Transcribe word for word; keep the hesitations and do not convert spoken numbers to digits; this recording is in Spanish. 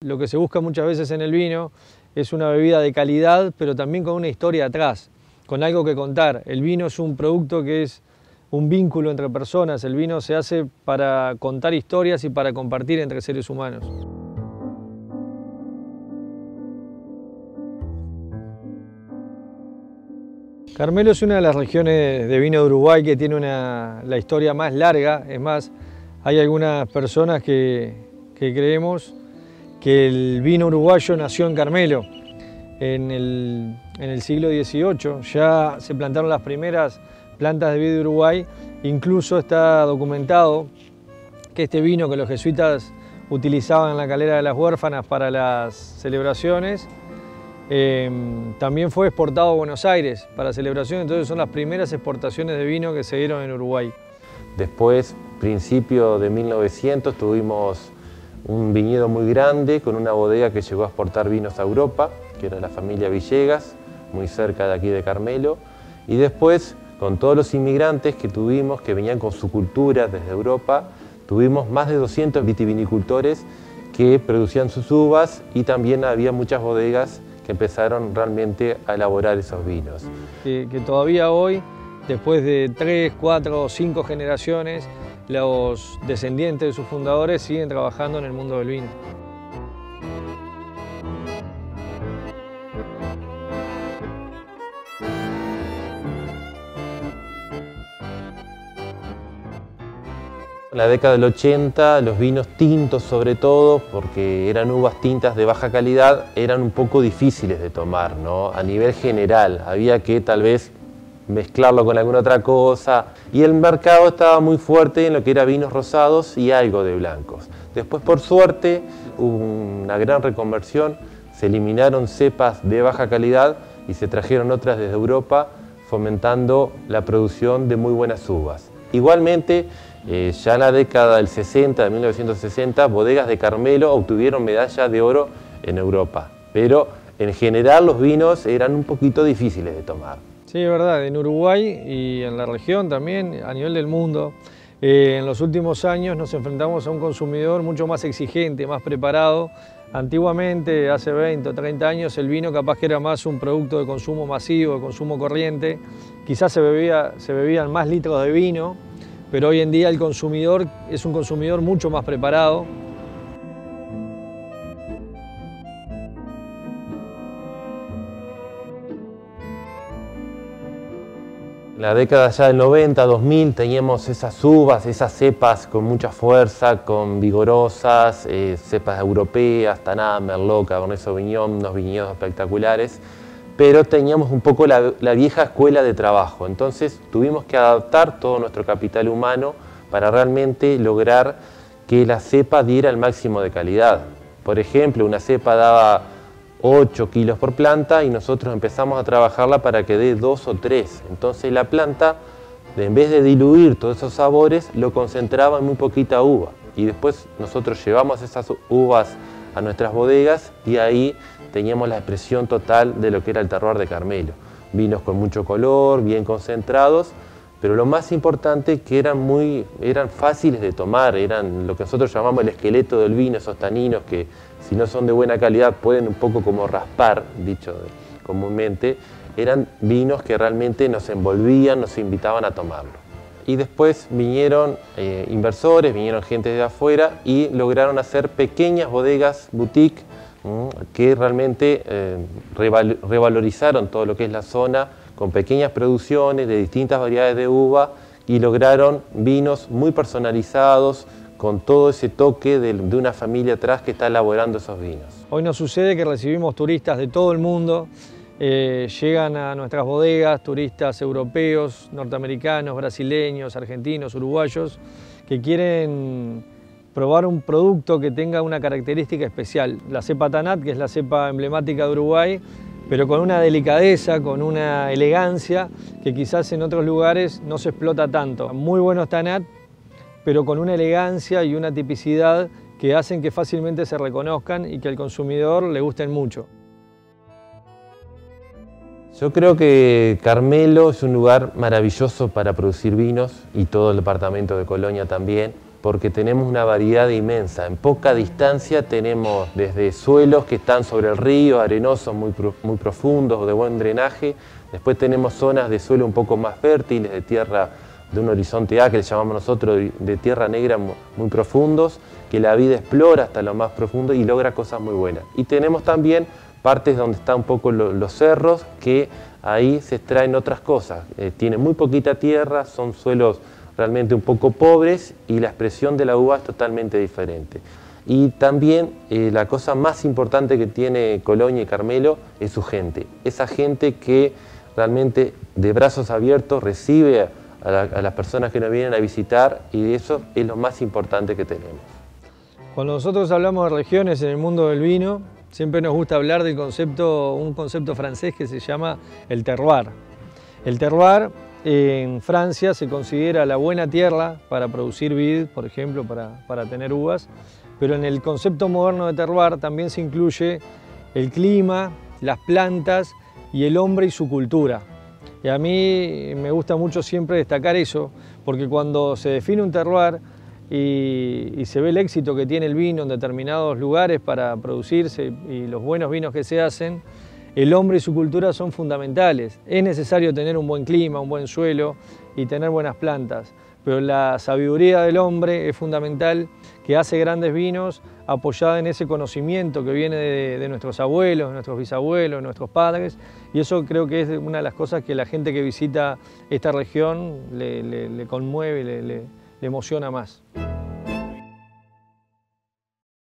Lo que se busca muchas veces en el vino es una bebida de calidad, pero también con una historia atrás, con algo que contar. El vino es un producto que es un vínculo entre personas. El vino se hace para contar historias y para compartir entre seres humanos. Carmelo es una de las regiones de vino de Uruguay que tiene una, la historia más larga. Es más, hay algunas personas que, que creemos que el vino uruguayo nació en Carmelo en el, en el siglo dieciocho. Ya se plantaron las primeras plantas de vid de Uruguay. Incluso está documentado que este vino que los jesuitas utilizaban en la calera de las huérfanas para las celebraciones, Eh, también fue exportado a Buenos Aires para celebraciones, entonces son las primeras exportaciones de vino que se dieron en Uruguay. Después, principio de mil novecientos, tuvimos un viñedo muy grande con una bodega que llegó a exportar vinos a Europa, que era la familia Villegas, muy cerca de aquí de Carmelo. Y después, con todos los inmigrantes que tuvimos, que venían con su cultura desde Europa, tuvimos más de doscientos vitivinicultores que producían sus uvas y también había muchas bodegas que empezaron realmente a elaborar esos vinos. Que, que todavía hoy, después de tres, cuatro o cinco generaciones, los descendientes de sus fundadores siguen trabajando en el mundo del vino. En la década del ochenta, los vinos tintos sobre todo, porque eran uvas tintas de baja calidad, eran un poco difíciles de tomar, ¿no? A nivel general, había que tal vez mezclarlo con alguna otra cosa, y el mercado estaba muy fuerte en lo que era vinos rosados y algo de blancos. Después, por suerte, hubo una gran reconversión, se eliminaron cepas de baja calidad y se trajeron otras desde Europa, fomentando la producción de muy buenas uvas. Igualmente, Eh, ya en la década del sesenta, de mil novecientos sesenta, bodegas de Carmelo obtuvieron medalla de oro en Europa, pero en general los vinos eran un poquito difíciles de tomar. Sí, es verdad, en Uruguay y en la región también, a nivel del mundo, eh, en los últimos años nos enfrentamos a un consumidor mucho más exigente, más preparado. Antiguamente, hace veinte o treinta años, el vino capaz que era más un producto de consumo masivo, de consumo corriente. Quizás se, bebía, se bebían más litros de vino, pero hoy en día el consumidor es un consumidor mucho más preparado. En la década ya del noventa, dos mil, teníamos esas uvas, esas cepas con mucha fuerza, con vigorosas, eh, cepas europeas, Taná, Merlot, Cabernet Sauvignon, unos viñedos espectaculares, pero teníamos un poco la, la vieja escuela de trabajo, entonces tuvimos que adaptar todo nuestro capital humano para realmente lograr que la cepa diera el máximo de calidad. Por ejemplo, una cepa daba ocho kilos por planta y nosotros empezamos a trabajarla para que dé dos o tres. Entonces la planta, en vez de diluir todos esos sabores, lo concentraba en muy poquita uva. Y después nosotros llevamos esas uvas a nuestras bodegas y ahí teníamos la expresión total de lo que era el terroir de Carmelo. Vinos con mucho color, bien concentrados, pero lo más importante que eran, muy, eran fáciles de tomar, eran lo que nosotros llamamos el esqueleto del vino, esos taninos que si no son de buena calidad pueden un poco como raspar, dicho comúnmente. Eran vinos que realmente nos envolvían, nos invitaban a tomarlo. Y después vinieron eh, inversores, vinieron gente de afuera y lograron hacer pequeñas bodegas boutique que realmente eh, reval revalorizaron todo lo que es la zona con pequeñas producciones de distintas variedades de uva y lograron vinos muy personalizados con todo ese toque de, de una familia atrás que está elaborando esos vinos. Hoy nos sucede que recibimos turistas de todo el mundo, eh, llegan a nuestras bodegas turistas europeos, norteamericanos, brasileños, argentinos, uruguayos, que quieren probar un producto que tenga una característica especial. La cepa Tanat, que es la cepa emblemática de Uruguay, pero con una delicadeza, con una elegancia que quizás en otros lugares no se explota tanto. Muy buenos Tanat, pero con una elegancia y una tipicidad que hacen que fácilmente se reconozcan y que al consumidor le gusten mucho. Yo creo que Carmelo es un lugar maravilloso para producir vinos y todo el departamento de Colonia también. porque tenemos una variedad inmensa. En poca distancia tenemos desde suelos que están sobre el río, arenosos muy, muy profundos, de buen drenaje. Después tenemos zonas de suelo un poco más fértiles, de tierra de un horizonte A, que le llamamos nosotros, de tierra negra muy profundos, que la vida explora hasta lo más profundo y logra cosas muy buenas. Y tenemos también partes donde están un poco lo, los cerros, que ahí se extraen otras cosas. Eh, tienen muy poquita tierra, son suelos realmente un poco pobres y la expresión de la uva es totalmente diferente. Y también eh, la cosa más importante que tiene Colonia y Carmelo es su gente. Esa gente que realmente de brazos abiertos recibe a, la, a las personas que nos vienen a visitar, y eso es lo más importante que tenemos. Cuando nosotros hablamos de regiones en el mundo del vino, siempre nos gusta hablar del concepto, un concepto francés que se llama el terroir. El terroir en Francia se considera la buena tierra para producir vid, por ejemplo, para, para tener uvas, pero en el concepto moderno de terroir también se incluye el clima, las plantas y el hombre y su cultura. Y a mí me gusta mucho siempre destacar eso, porque cuando se define un terroir y, y se ve el éxito que tiene el vino en determinados lugares para producirse y los buenos vinos que se hacen, el hombre y su cultura son fundamentales. Es necesario tener un buen clima, un buen suelo y tener buenas plantas, pero la sabiduría del hombre es fundamental, que hace grandes vinos apoyada en ese conocimiento que viene de, de nuestros abuelos, de nuestros bisabuelos, de nuestros padres, y eso creo que es una de las cosas que la gente que visita esta región le, le, le conmueve, le, le, le emociona más.